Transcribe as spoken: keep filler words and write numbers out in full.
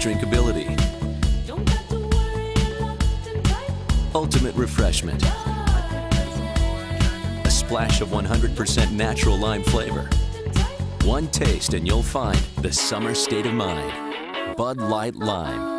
drinkability, ultimate refreshment, a splash of one hundred percent natural lime flavor. One taste and you'll find the summer state of mind. Bud Light Lime.